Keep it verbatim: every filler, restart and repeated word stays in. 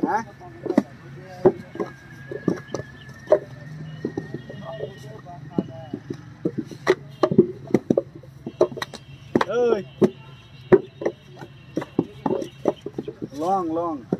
ฮะเอ้ยล่องล่อง